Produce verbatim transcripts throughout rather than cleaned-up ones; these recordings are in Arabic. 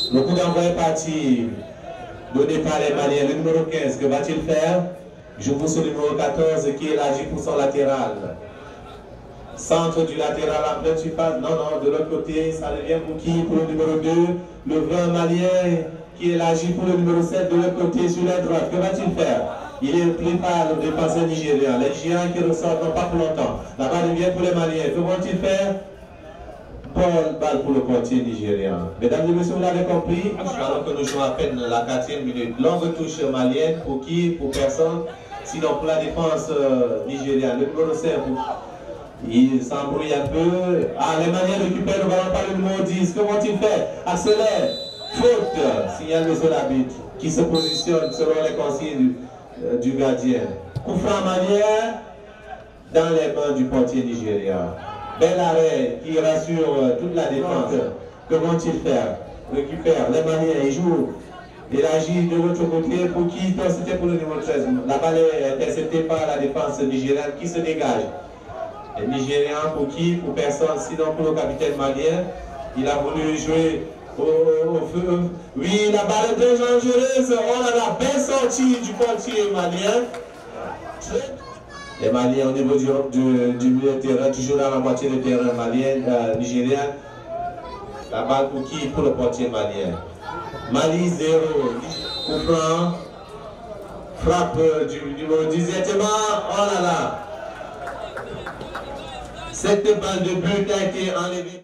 Le coup d'envoi est parti, donné par les Maliens. Le numéro quinze, que va-t-il faire? Je vous sur le numéro quatorze qui élargit pour son latéral. Centre du latéral en pleine surface. Non, non, de l'autre côté, ça revient pour qui? Pour le numéro deux. Le vingt malien qui élargit pour le numéro sept de l'autre côté sur la droite. Que va-t-il faire? Il est pris par le défenseur nigérien. Les Nigériens qui ressortent non pas pour longtemps. La balle revient pour les Maliens. Que vont-ils faire? Paul, balle pour le portier nigérien. Mesdames et messieurs, vous l'avez compris, alors que nous jouons à peine la quatrième minute. Longue touche malienne, pour qui? Pour personne. Sinon pour la défense euh, nigérienne. Le numéro cinq, il s'embrouille un peu. Ah, les Maliens récupèrent le ballon par le numéro dix. Que vont-ils faire? Accélère. Faute. Signal de son arbitre qui se positionne selon les consignes du, euh, du gardien. Coup franc malien dans les mains du portier nigérien. Bel arrêt qui rassure euh, toute la défense. Que vont-ils faire? Récupère les Maliens, ils jouent. Il agit de l'autre côté pour qui? C'était pour le numéro treize. La balle est interceptée par la défense nigérienne qui se dégage. Les Nigériens pour qui? Pour personne, sinon pour le capitaine malien. Il a voulu jouer au, au feu. Oui, la balle est dangereuse. Oh là là, belle sortie du portier malien. Les Maliens au niveau du, du, du milieu de terrain, toujours dans la moitié de terrain malien, euh, nigérien. La balle pour qui? Pour le portier malien. Mali zéro. Coup franc. Frappe du numéro dix-sept. Oh là là. Cette balle de but a été enlevée.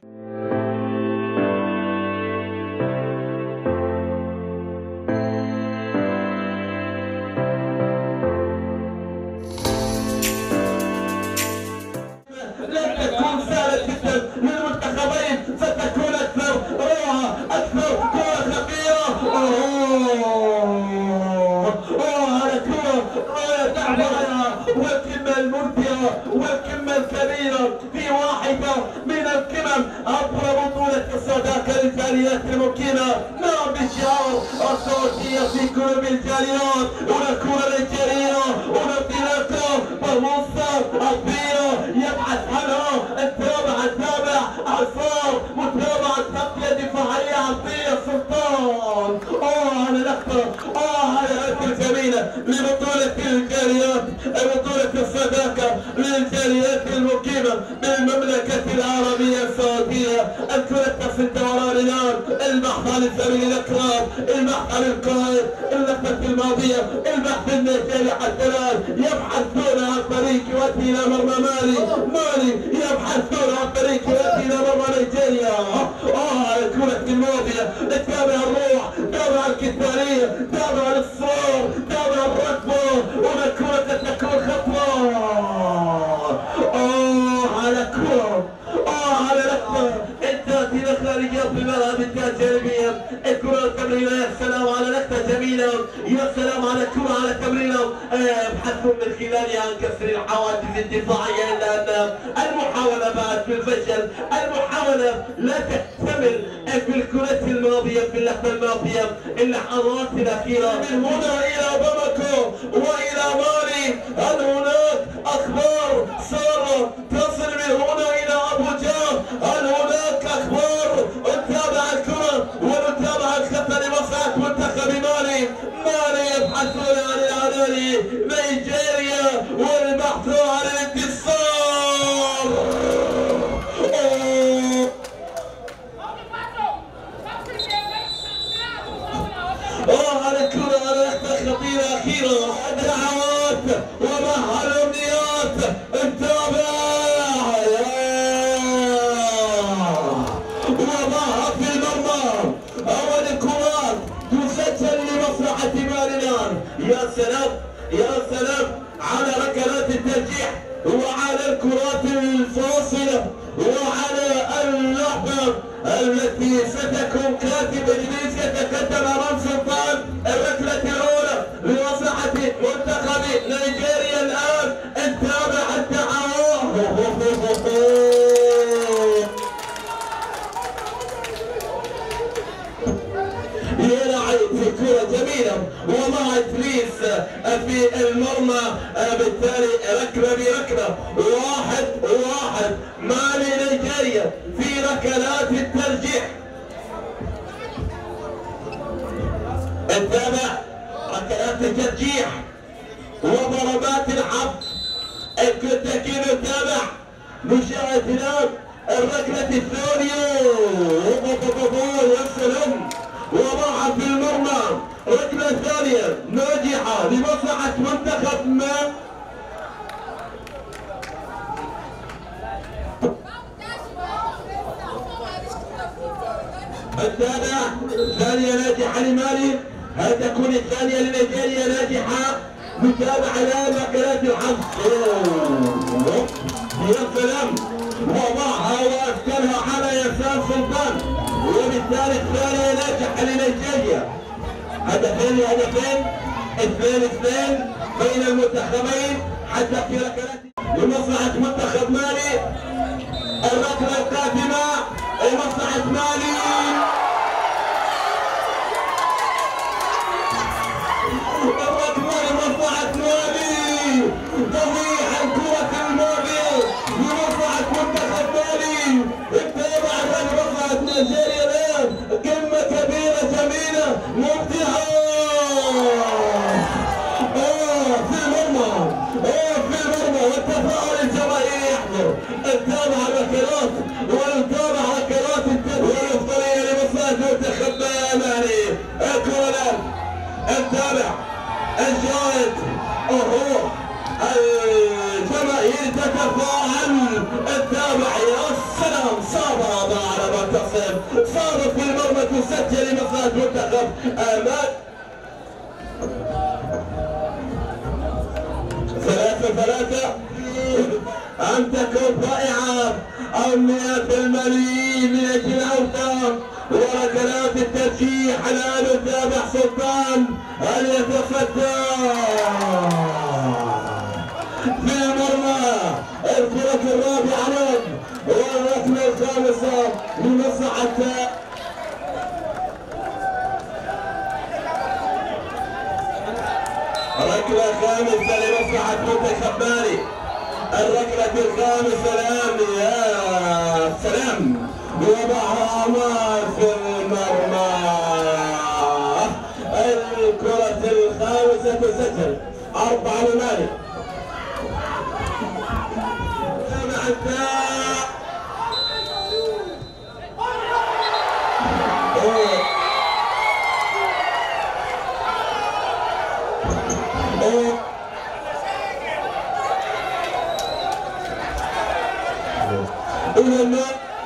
والقمة الممتعة والقمة الكبيرة في واحدة من القمم عبر بطولة الصداقة للجاليات المقيمة. نعم بالشعار الصوتية في قلوب الجاليات. هنا كرة نيجيرية، هنا انطلاقة بموسى الكبيرة يبحث عنها التابع التابع عصام متابعة تغطية دفاعية عطية سلطان. اه على لقطة، اه على لقطة جميلة لبطولة الجاليات، بطولة الصداقة للجاليات المقيمة بالمملكة العربية السعودية. الكرة تصل دوران الآن، البحث عن الزميل الأكرم، البحث عن القائد، اللقطة الماضية، البحث النيجيري حتى الآن يبحثون عن طريق يؤدي إلى مرمى مالي، مالي يبحثون عن طريق يؤدي إلى مرمى نيجيريا. آه الكرة الماضية، نتابع الروح، تابع الكتالية، تابع الإصرار، تابع الركبة، هنا كرة تكون خطوة. آه على كرة، آه على لقطة انتهت إلى خارجية في الملعب الجانبية. الكرة التمريرة، يا سلام على لقطة جميلة، يا سلام على كرة على التمريرة يبحثون من خلالها عن كسر الحواجز الدفاعية، إلا أن المحاولة بعد بالفشل. المحاولة لا تكتمل في الكرة الماضية، في اللقطة الماضية، اللحظات الأخيرة. من هنا إلى باماكو وإلى مالي، هل هناك أخبار سارة تصل من هنا إلى أبوجا؟ هل هناك أخبار؟ نتابع الكرة ونتابع الخطة لمصلحة منتخب مالي. مالي يبحثون عن العناني، نيجيريا والبحث عن الانتصار. اه على الكرة على لقطة خطيرة أخيرة. دعوات ومع الأمنيات، نتابع وضعها في المرمى. أول الكرات تسجل لمصلحة مالي الآن. يا سلام يا سلام على ركلات الترجيح وعلى الكرات الفاصلة وعلى اللعبة التي ستكون كاتب إدريس يتقدم أمام سلطان. الركلة الأولى لمصلحة منتخب نيجيريا الآن. نتابع الدعوات. يلعب في كرة جميلة ومع إدريس في المرمى، بالتالي ركبة بركبة، واحد واحد مالي نيجيريا في ركلات الترجيح. نتابع ركلات الترجيح وضربات الحظ. الكتاكين نتابع مشاهد هناك الركلة الثانية. يا سلام، وضعها في المرمى. ركلة ثانية ناجحة لمصلحة منتخب ما الثانية ثانية ناجحة لمالي. هل تكون الثانية لنيجيريا ناجحة؟ متابعة الآن ركلات الحظ. يا سلام، وضعها وأسكنها على يسار سلطان، وبالتالي الثانية ناجحة لنيجيريا. هدفين هدفين اثنين اثنين بين المنتخبين حتى في ركلات لمصلحة منتخب مالي. الركلة القادمة لمصلحة مالي. الركلة لمصلحة مالي. تضيع الكرة الماضية لمصلحة منتخب مالي. اتبع لمصلحة نيجيريا الآن. قمة كبيرة جميلة ممتعة. اه في المرمى، اه في المرمى، والتفاعل الجماهيري يحضر. نتابع الركلات ونتابع ركلات والافضليه لمصلحه منتخب مالي. الكره الان نتابع الجاهد. اوه الجماهير تتفاعل. نتابع يا سلام، صعبه على معتصم، صعبه في المرمى تسجل لمصلحه منتخب مالي. ثلاثة ثلاثة. أن تكون رائعة. أمنيات الملايين من أجل الأوطان وركلات الترجيح. الآن نتابع سلطان هل يتصدى في المرمى. الكرة الرابعة له والركلة الخامسة لمصلحة ركلة خامسة لمصلحة منتخب مالي. الركلة الخامسة الآن يا سلام، وضعها عمار في المرمى. الكرة الخامسة تسجل أربعة لمالي. مع الداء ولما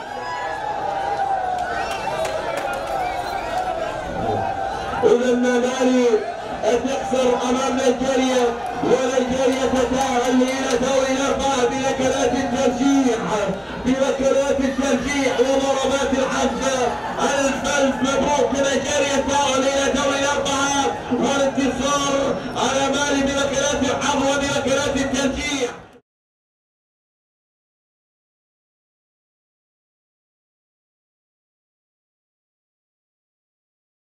ولما مالي تخسر امام نيجيريا، ونيجيريا تتاهل الى دوري الاربعه بركلات الترجيح بركلات